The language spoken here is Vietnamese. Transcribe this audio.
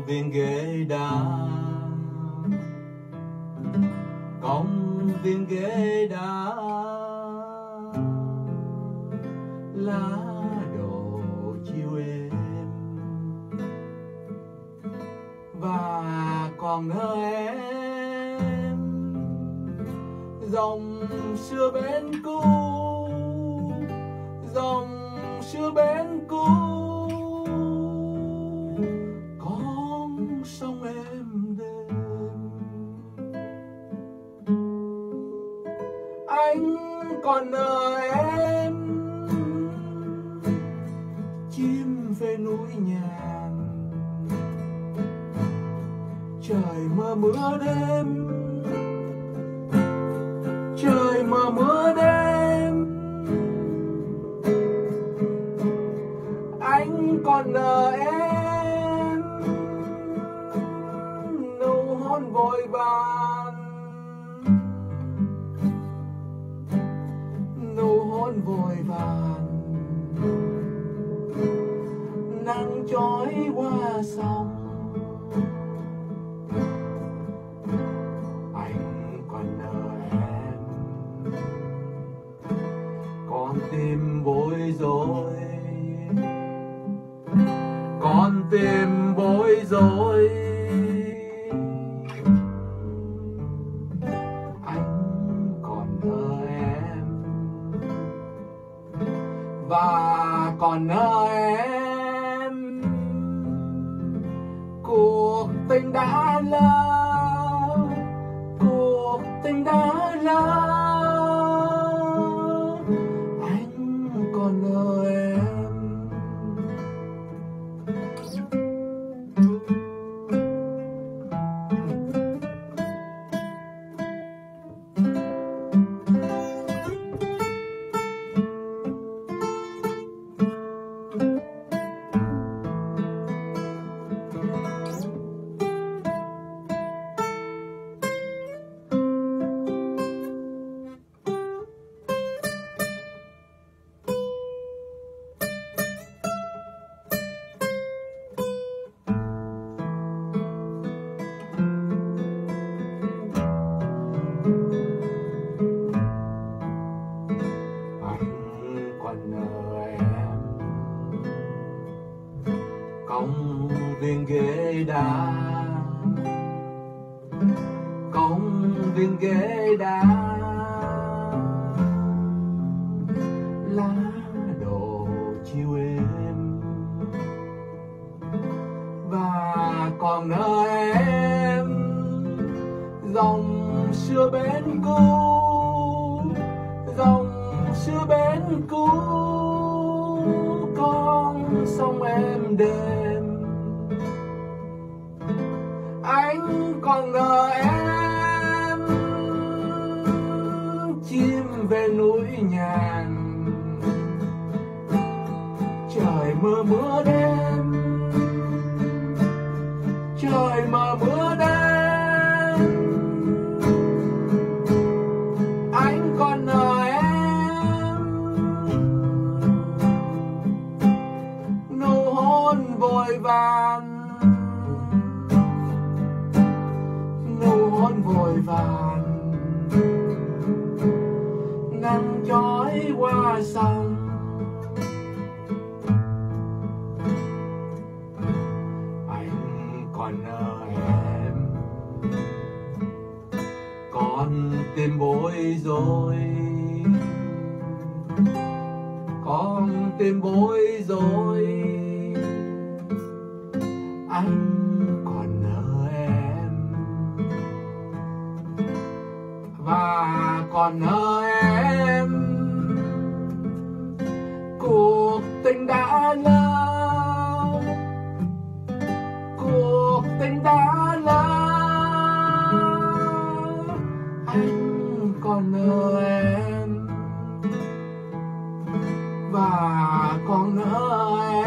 viên ghế đá, công viên ghế đá, lá đổ chiều êm và còn em dòng xưa bên cũ, dòng xưa bên cũ, con sông êm đêm. Anh còn nợ em chim về núi nhàn, trời mưa mưa đêm, trời mưa mưa đêm. Anh còn nợ em nụ hôn vội vàng, nụ hôn vội vàng, nắng chói qua sông. Anh còn nợ em, con tim bối rối, con tim bối rối. Anh còn nợ em và còn nợ em cuộc tình đã lỡ, cuộc tình đã lỡ. Anh còn nợ em. Công viên ghế đá, công viên ghế đá, lá đổ chiều êm và còn nợ em dòng xưa bên cũ, dòng xưa bên cũ, con sông êm đêm. Anh còn nợ em chim về núi nhàn, trời mưa mưa đêm, trời mưa mưa đêm. Anh còn nợ em nụ hôn vội vàng, nụ hôn vội vàng, nắng chói qua sông. Anh còn nợ em, con tim bối rối, con tim bối rối. Anh còn nợ em và còn nợ em cuộc tình đã lỡ, cuộc tình đã lỡ. Anh còn nợ em và còn nợ em.